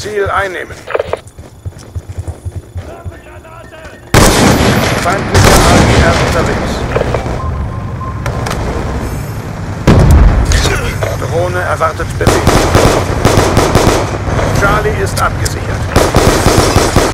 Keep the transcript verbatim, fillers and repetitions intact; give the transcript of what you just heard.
Ziel einnehmen. Feindlicher A G R unterwegs. Drohne erwartet Befehl. Charlie ist abgesichert.